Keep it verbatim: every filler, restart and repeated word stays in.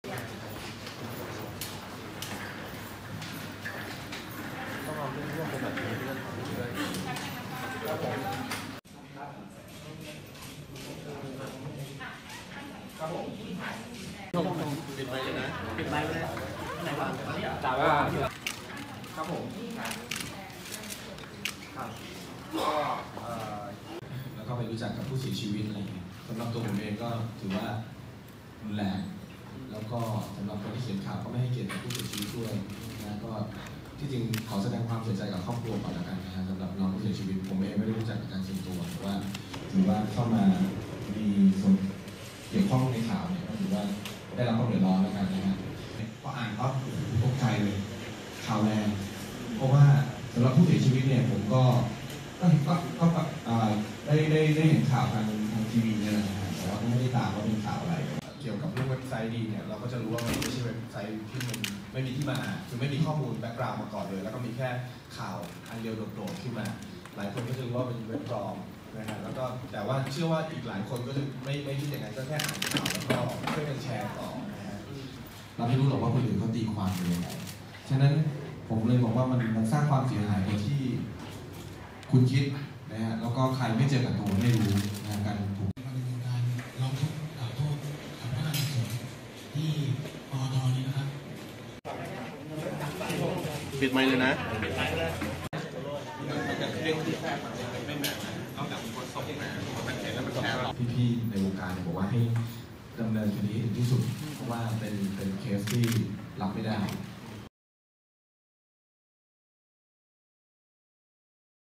ต้องเอาเรื่องร่วมเป็นแบบนี้เรื่องของเรื่องครับผมครับผมปิดไปเลยนะปิดไปเลยไหนวะจ่าว่าครับผมครับก็แล้วก็ไปรู้จักกับผู้เสียชีวิตอะไรเงี้ยสำหรับตัวผมเองก็ถือว่ารุนแรงแล้วก็สำหรับคนที่เขียนข่าวก็ไม่ให้เกียรติผู้เสียชีวิตด้วยนะก็ที่จริงขอแสดงความเสียใจกับครอบครัวก่อนละกันนะฮะสำหรับน้องผู้เสียชีวิตผมเองไม่ได้รู้จักกับการส่วนตัวแต่ว่าถือว่าเข้ามามีส่วนเกี่ยวข้องในข่าวเนี่ยก็ถือว่าได้รับความเดือดร้อนแล้วกันนะฮะพออ่านก็ตกใจเลยข่าวแรงเพราะว่าสำหรับผู้เสียชีวิตเนี่ยผมก็ก็ก็ก็ได้ได้ได้เห็นข่าวทางทางทีวีเนี่ยนะฮะแต่ว่าก็ไม่ได้ตามว่าเป็นข่าวอะไรเกี่ยวกับเรื่องเว็บไซต์ดีเนี่ยเราก็จะรู้ว่ามันไม่ใช่เว็บไซต์ที่มันไม่มีที่มาคือไม่มีข้อมูลแบ็กกราวด์มาก่อนเลยแล้วก็มีแค่ข่าวอันเดียวโดดๆขึ้นมาหลายคนก็จะรู้ว่าเป็นเว็บปลอมนะฮะแล้วก็แต่ว่าเชื่อว่าอีกหลายคนก็จะไม่ไม่คิดอย่างนั้นก็แค่อ่านข่าวแล้วก็ช่วยกันแชร์ต่อนะฮะเราไม่รู้หรอกว่าคนอื่นเขาตีความเป็นยังไงฉะนั้นผมเลยบอกว่ามันมันสร้างความเสียหายโดยที่คุณคิดนะฮะแล้วก็ใครไม่เจอกับตัวไม่รู้นะการถูกร้องทุกข์กล่าวโทษกับพนักงานสอบสวนที่ปอทนี้นะครับปิดไมค์เลยนะปิดไมค์เลยเรื่องที่แพทย์ไม่แม่นอกจากคนส่งมามันเห็นแล้วมันแชร์พี่ๆในวงการบอกว่าให้ดำเนินคดีถึงที่สุดเพราะว่าเป็นเป็นเคสที่รับไม่ได้